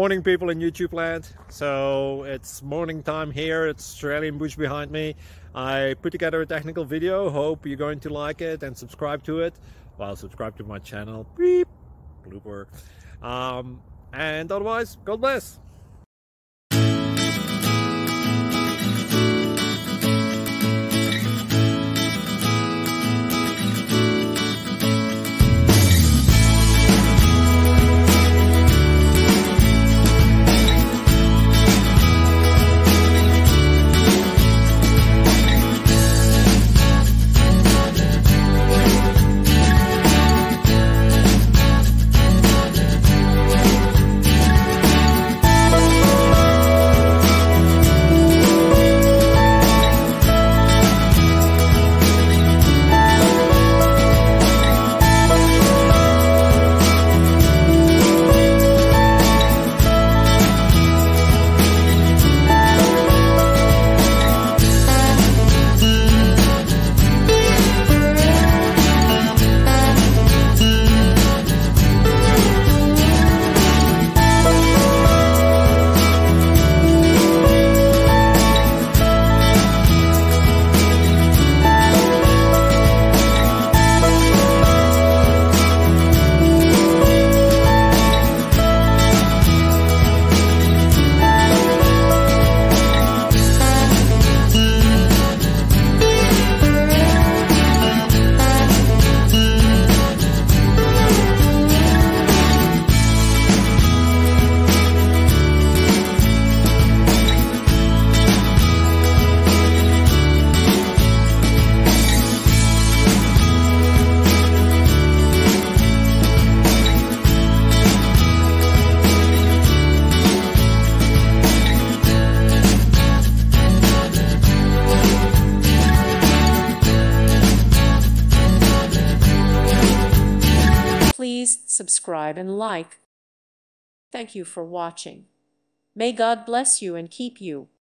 Morning, people in YouTube land. So it's morning time here. It's Australian bush behind me. I put together a technical video. Hope you're going to like it and subscribe to it. Well, subscribe to my channel. Beep. Blooper. And otherwise, God bless. Please subscribe and like. Thank you for watching. May God bless you and keep you.